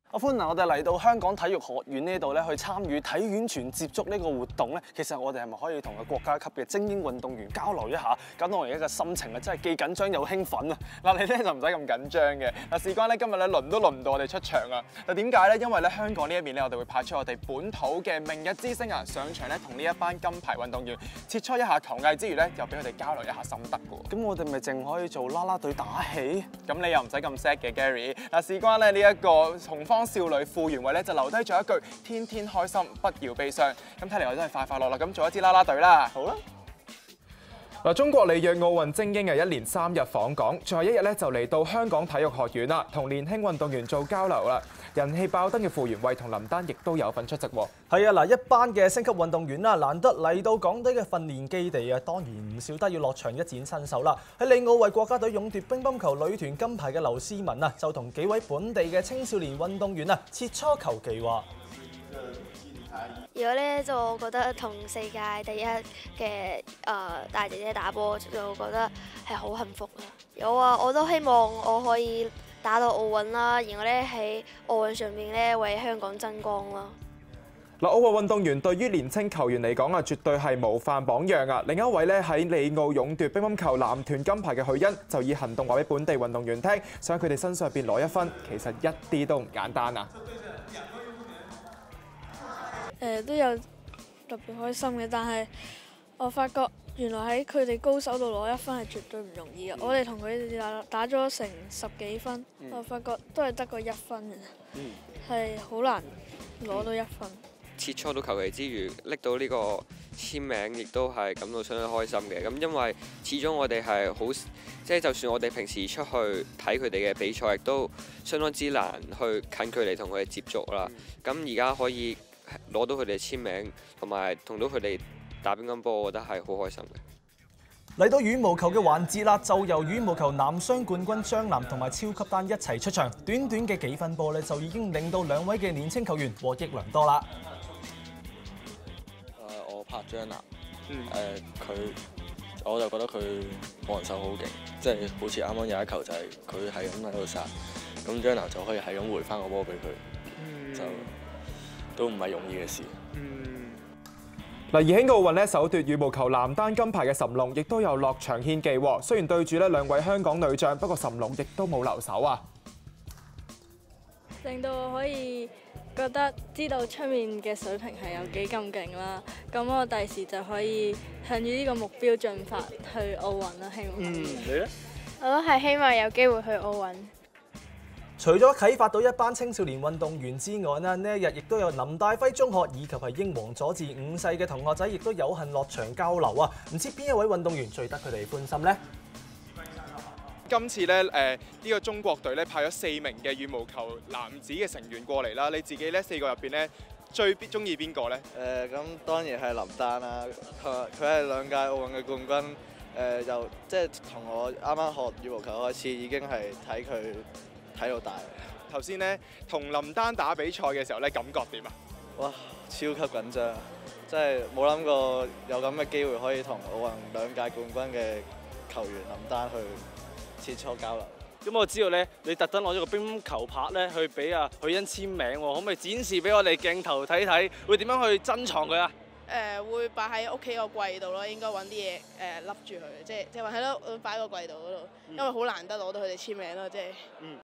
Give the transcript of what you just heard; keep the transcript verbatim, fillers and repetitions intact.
阿歡嗱，我哋嚟到香港體育學院呢度咧，去參與體院全接觸呢個活動咧，其實我哋係咪可以同個國家級嘅精英運動員交流一下？搞到我而家嘅心情啊，真係既緊張又興奮啊！嗱，你咧就唔使咁緊張嘅。嗱，事關咧今日咧輪都輪唔到我哋出場啊！嗱，點解咧？因為咧香港呢一邊咧，我哋會派出我哋本土嘅明日之星啊上場咧，同呢一班金牌運動員切磋一下球藝之餘咧，又俾佢哋交流一下心得嘅。咁我哋咪淨可以做啦啦隊打氣？咁你又唔使咁 sad 嘅 Gary。嗱，事關咧呢一個紅方少女傅園慧咧就留低咗一句天天開心，不要悲傷。咁睇嚟我真係快快樂樂咁做一支啦啦隊啦。好啦。嗱，中國里約奧運精英係一連三日訪港，最後一日咧就嚟到香港體育學院啦，同年輕運動員做交流啦。人氣爆燈嘅傅園慧同林丹亦都有份出席喎。 係啊，嗱，一班嘅星級運動員啦，難得嚟到港隊嘅訓練基地啊，當然唔少得要落場一展身手啦。喺里奧為國家隊勇奪乒乓球女團金牌嘅劉詩雯啊，就同幾位本地嘅青少年運動員啊切磋球技話。 如果咧就我覺得同世界第一嘅誒大姐姐打波，就覺得係好幸福啦。有啊，我都希望我可以打到奧運啦，然後咧喺奧運上面咧為香港爭光啦。 嗱，奧運運動員對於年青球員嚟講啊，絕對係模範榜樣啊！另一位咧喺里奧勇奪乒乓球男團金牌嘅許昕，就以行動話俾本地運動員聽，想喺佢哋身上邊攞一分，其實一啲都唔簡單啊！ 誒、呃、都有特別開心嘅，但係我發覺原來喺佢哋高手度攞一分係絕對唔容易嘅。我哋同佢哋打打咗成十幾分，嗯、我發覺都係得個一分嘅，係好、嗯、難攞到一分。 切磋到球技之餘，拎到呢個簽名，亦都係感到相當開心嘅。咁因為始終我哋係好，即係就算我哋平時出去睇佢哋嘅比賽，亦都相當之難去近距離同佢哋接觸啦。咁而家可以攞到佢哋簽名，同埋同到佢哋打乒乓波，我覺得係好開心嘅。 嚟到羽毛球嘅環節啦，就由羽毛球男雙冠軍張楠同埋超級丹一齊出場，短短嘅幾分波咧，就已經令到兩位嘅年青球員獲益良多啦。 誒，我拍張楠，誒佢，我就覺得佢個人手好勁，即係好似啱啱有一球就係佢係咁喺度殺，咁張楠就可以係咁回翻個波俾佢，就都唔係容易嘅事。 嗱，而喺奧運咧首奪羽毛球男單金牌嘅岑龍，亦都有落場獻技喎。雖然對住呢兩位香港女將，不過岑龍亦都冇留手啊。 令到我可以覺得知道出面嘅水平係有幾咁勁啦。咁我第時就可以向住呢個目標進發去奧運啦。希望。嗯， 你咧？ 我都係希望有機會去奧運。 除咗啟發到一班青少年運動員之外呢，呢一日亦都有林大輝中學以及係英皇佐治五世嘅同學仔，亦都有幸落場交流啊！唔知邊一位運動員最得佢哋歡心呢？ 今次咧誒呢個中國隊咧派咗四名嘅羽毛球男子嘅成員過嚟啦，你自己咧四個入邊咧最中意邊個咧？ 誒咁、呃、當然係林丹啦，佢佢係兩屆奧運嘅冠軍，誒、呃、又即係同我啱啱學羽毛球開始已經係睇佢睇到大。 頭先咧同林丹打比賽嘅時候咧，感覺點啊？ 哇！超級緊張，即係冇諗過有咁嘅機會可以同奧運兩屆冠軍嘅球員林丹去切磋交流。 咁我知道咧，你特登攞咗個乒乓球拍咧去俾阿許昕簽名喎，可唔可以展示俾我哋鏡頭睇睇？會點樣去珍藏佢啊？ 誒、呃、會擺喺屋企個櫃度咯，應該揾啲嘢誒笠住佢，即係即係話喺度擺喺個櫃度嗰度，因為好難得攞到佢哋簽名咯，即係。嗯